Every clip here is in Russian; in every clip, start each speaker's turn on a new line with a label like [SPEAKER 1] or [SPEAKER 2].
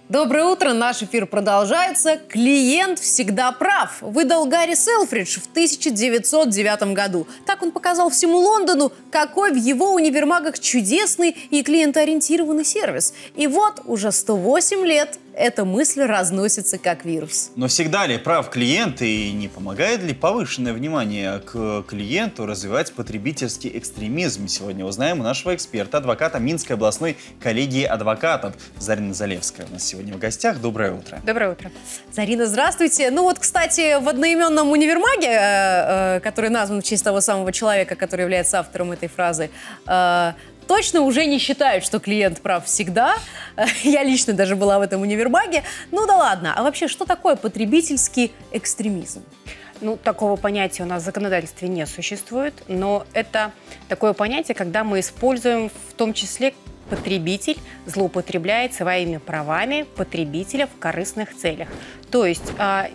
[SPEAKER 1] Доброе утро, наш эфир продолжается. Клиент всегда прав, выдал Гарри Селфридж в 1909 году. Так он показал всему Лондону, какой в его универмагах чудесный и клиентоориентированный сервис. И вот уже 108 лет эта мысль разносится как вирус.
[SPEAKER 2] Но всегда ли прав клиент и не помогает ли повышенное внимание к клиенту развивать потребительский экстремизм? Сегодня узнаем у нашего эксперта, адвоката Минской областной коллегии адвокатов Зарина Залевская. У нас сегодня в гостях. Доброе утро.
[SPEAKER 3] Доброе утро.
[SPEAKER 1] Зарина, здравствуйте. Ну вот, кстати, в одноименном универмаге, который назван в честь того самого человека, который является автором этой фразы, точно уже не считают, что клиент прав всегда. Я лично даже была в этом универмаге. Ну да ладно. А вообще, что такое потребительский экстремизм?
[SPEAKER 3] Ну, такого понятия у нас в законодательстве не существует, но это такое понятие, когда мы используем в том числе потребитель злоупотребляет своими правами потребителя в корыстных целях. То есть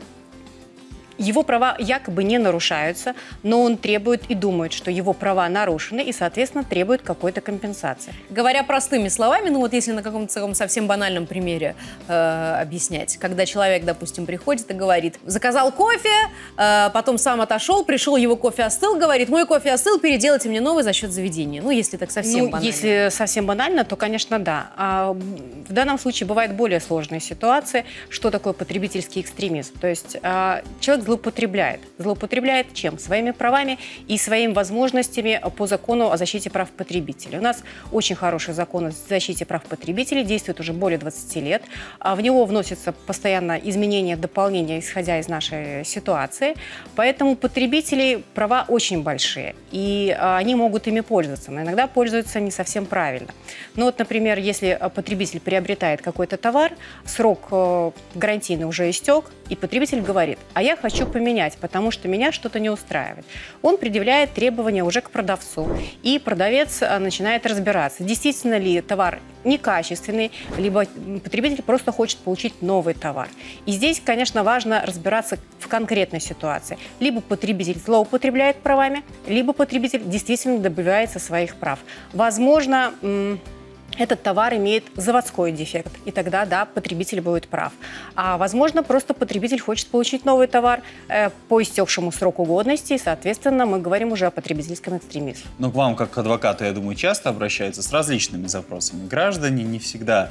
[SPEAKER 3] его права якобы не нарушаются, но он требует и думает, что его права нарушены, и, соответственно, требует какой-то компенсации.
[SPEAKER 1] Говоря простыми словами, ну вот если на каком-то таком совсем банальном примере объяснять, когда человек, допустим, приходит и говорит, заказал кофе, потом сам отошел, пришел, его кофе остыл, говорит, мой кофе остыл, переделайте мне новый за счет заведения. Ну, если так совсем банально.
[SPEAKER 3] Если совсем банально, то, конечно, да. А в данном случае бывают более сложные ситуации. Что такое потребительский экстремизм? То есть человек злоупотребляет. Злоупотребляет чем? Своими правами и своими возможностями по закону о защите прав потребителей. У нас очень хороший закон о защите прав потребителей, действует уже более 20 лет. В него вносятся постоянно изменения, дополнения, исходя из нашей ситуации. Поэтому потребителей права очень большие, и они могут ими пользоваться, но иногда пользуются не совсем правильно. Ну вот, например, если потребитель приобретает какой-то товар, срок гарантийный уже истек, и потребитель говорит, а я хочу поменять, потому что меня что-то не устраивает. Он предъявляет требования уже к продавцу, и продавец начинает разбираться, действительно ли товар некачественный, либо потребитель просто хочет получить новый товар. И здесь, конечно, важно разбираться в конкретной ситуации. Либо потребитель злоупотребляет правами, либо потребитель действительно добивается своих прав. Возможно, этот товар имеет заводской дефект, и тогда, да, потребитель будет прав. А, возможно, просто потребитель хочет получить новый товар по истекшему сроку годности, и, соответственно, мы говорим уже о потребительском экстремизме.
[SPEAKER 2] Ну, к вам, как к адвокату, я думаю, часто обращаются с различными запросами. Граждане не всегда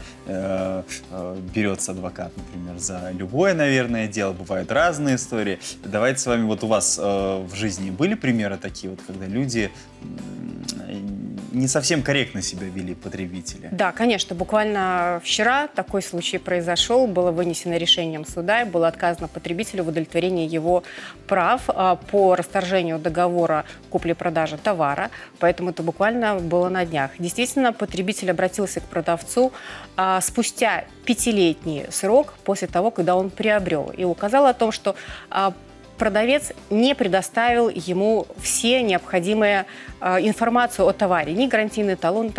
[SPEAKER 2] берется адвокат, например, за любое, наверное, дело. Бывают разные истории. Давайте с вами, вот у вас в жизни были примеры такие, вот, когда люди не совсем корректно себя вели потребители?
[SPEAKER 3] Да, конечно. Буквально вчера такой случай произошел. Было вынесено решением суда, и было отказано потребителю в удовлетворении его прав по расторжению договора купли-продажи товара. Поэтому это буквально было на днях. Действительно, потребитель обратился к продавцу спустя 5-летний срок после того, когда он приобрел, и указал о том, что продавец не предоставил ему все необходимые информацию о товаре. Ни гарантийный талон,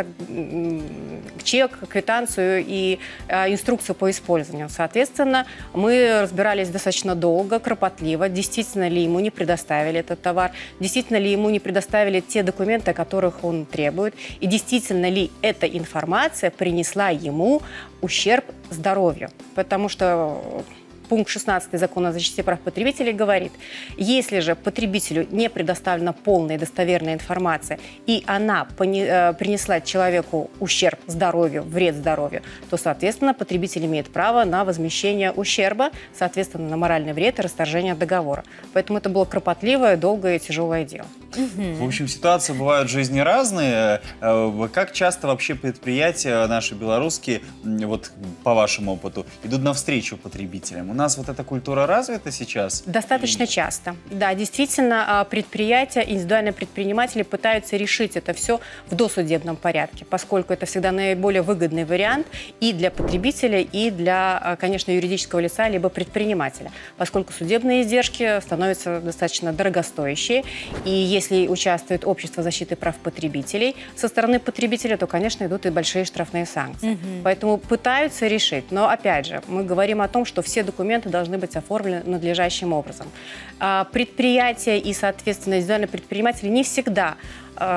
[SPEAKER 3] чек, квитанцию и инструкцию по использованию. Соответственно, мы разбирались достаточно долго, кропотливо, действительно ли ему не предоставили этот товар, действительно ли ему не предоставили те документы, о которых он требует, и действительно ли эта информация принесла ему ущерб здоровью. Потому что пункт 16 Закона о защите прав потребителей говорит, если же потребителю не предоставлена полная и достоверная информация, и она принесла человеку ущерб здоровью, вред здоровью, то, соответственно, потребитель имеет право на возмещение ущерба, соответственно, на моральный вред и расторжение договора. Поэтому это было кропотливое, долгое и тяжелое дело.
[SPEAKER 2] В общем, ситуации бывают в жизни разные. Как часто вообще предприятия наши белорусские, вот по вашему опыту, идут навстречу потребителям? У нас вот эта культура развита сейчас?
[SPEAKER 3] Достаточно часто. Да, действительно, предприятия, индивидуальные предприниматели пытаются решить это все в досудебном порядке, поскольку это всегда наиболее выгодный вариант и для потребителя, и для, конечно, юридического лица, либо предпринимателя, поскольку судебные издержки становятся достаточно дорогостоящие. И если участвует общество защиты прав потребителей со стороны потребителя, то, конечно, идут и большие штрафные санкции. Поэтому пытаются решить. Но, опять же, мы говорим о том, что все документы должны быть оформлены надлежащим образом. Предприятия и, соответственно, индивидуальные предприниматели не всегда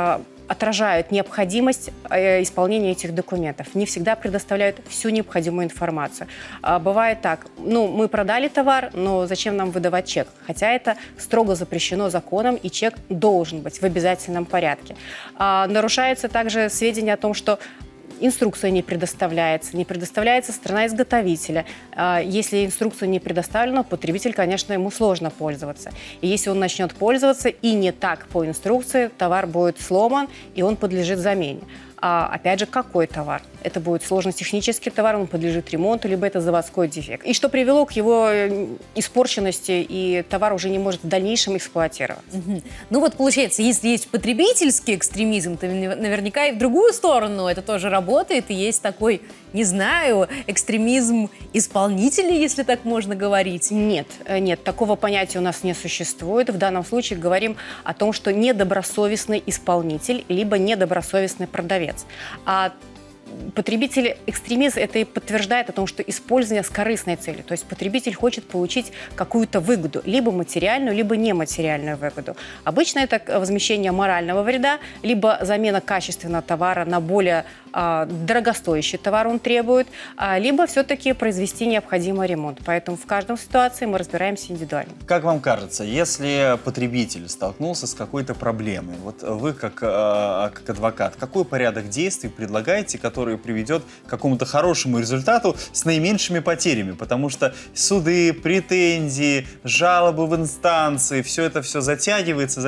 [SPEAKER 3] отражают необходимость исполнения этих документов, не всегда предоставляют всю необходимую информацию. Бывает так, ну, мы продали товар, но зачем нам выдавать чек? Хотя это строго запрещено законом, и чек должен быть в обязательном порядке. Нарушается также сведения о том, что инструкция не предоставляется страна-изготовителя. Если инструкция не предоставлена, потребитель, конечно, ему сложно пользоваться. И если он начнет пользоваться и не так по инструкции, товар будет сломан, и он подлежит замене. Опять же, какой товар? Это будет сложно-технический товар, он подлежит ремонту, либо это заводской дефект. И что привело к его испорченности, и товар уже не может в дальнейшем эксплуатироваться.
[SPEAKER 1] Ну вот получается, если есть потребительский экстремизм, то наверняка и в другую сторону это тоже работает, и есть такой, не знаю, экстремизм исполнителей, если так можно говорить.
[SPEAKER 3] Нет, такого понятия у нас не существует. В данном случае говорим о том, что недобросовестный исполнитель, либо недобросовестный продавец. А потребитель экстремизм это и подтверждает о том, что использование с корыстной целью. То есть потребитель хочет получить какую-то выгоду, либо материальную, либо нематериальную выгоду. Обычно это возмещение морального вреда, либо замена качественного товара на более дорогостоящий товар он требует, либо все-таки произвести необходимый ремонт. Поэтому в каждой ситуации мы разбираемся индивидуально.
[SPEAKER 2] Как вам кажется, если потребитель столкнулся с какой-то проблемой, вот вы как адвокат, какой порядок действий предлагаете, который приведет к какому-то хорошему результату с наименьшими потерями? Потому что суды, претензии, жалобы в инстанции, все это затягивается,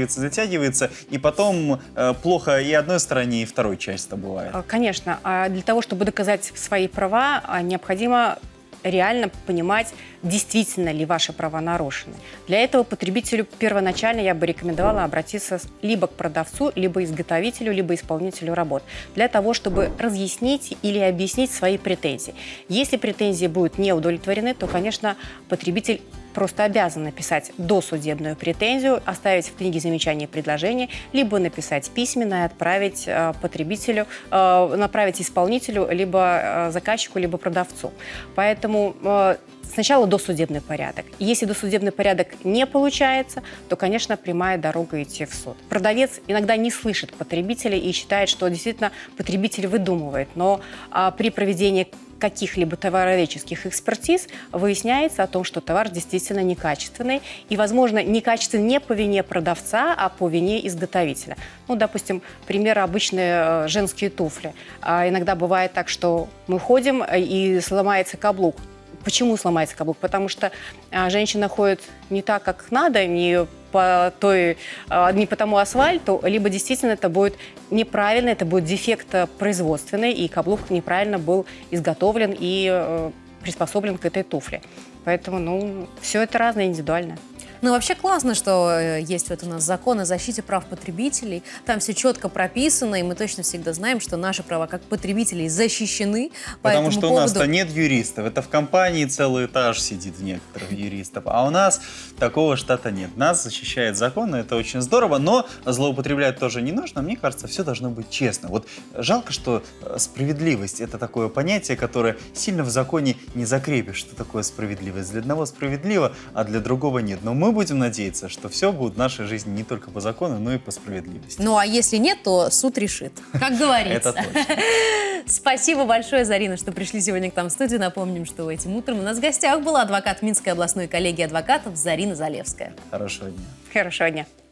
[SPEAKER 2] и потом плохо и одной стороне, и второй части-то бывает.
[SPEAKER 3] Конечно. Для того, чтобы доказать свои права, необходимо реально понимать, действительно ли ваши права нарушены. Для этого потребителю первоначально я бы рекомендовала обратиться либо к продавцу, либо изготовителю, либо исполнителю работ, для того, чтобы разъяснить или объяснить свои претензии. Если претензии будут не удовлетворены, то, конечно, потребитель просто обязан написать досудебную претензию, оставить в книге замечаний и предложений, либо написать письменно и отправить потребителю, направить исполнителю, либо заказчику, либо продавцу. Поэтому сначала досудебный порядок. Если досудебный порядок не получается, то, конечно, прямая дорога идти в суд. Продавец иногда не слышит потребителя и считает, что действительно потребитель выдумывает, но при проведении каких-либо товароведческих экспертиз выясняется о том, что товар действительно некачественный и, возможно, некачественный не по вине продавца, а по вине изготовителя. Ну, допустим, пример обычные женские туфли. Иногда бывает так, что мы ходим и сломается каблук. Почему сломается каблук? Потому что женщина ходит не так, как надо, не по тому асфальту, либо действительно это будет неправильно, это будет дефект производственный, и каблук неправильно был изготовлен и приспособлен к этой туфле. Поэтому, все это разное, индивидуально.
[SPEAKER 1] Ну, вообще классно, что есть вот у нас закон о защите прав потребителей. Там все четко прописано, и мы точно всегда знаем, что наши права как потребителей защищены.
[SPEAKER 2] Потому что у нас-то нет юристов. Это в компании целый этаж сидит в некоторых юристов. А у нас такого штата нет. Нас защищает закон, и это очень здорово. Но злоупотреблять тоже не нужно. Мне кажется, все должно быть честно. Вот жалко, что справедливость — это такое понятие, которое сильно в законе не закрепишь. Что такое справедливость? Для одного справедливо, а для другого нет. Но мы будем надеяться, что все будет в нашей жизни не только по закону, но и по справедливости.
[SPEAKER 1] Ну, а если нет, то суд решит, как говорится.
[SPEAKER 2] Это точно.
[SPEAKER 1] Спасибо большое, Зарина, что пришли сегодня к нам в студию. Напомним, что этим утром у нас в гостях была адвокат Минской областной коллегии адвокатов Зарина Залевская.
[SPEAKER 2] Хорошего дня.
[SPEAKER 3] Хорошего дня.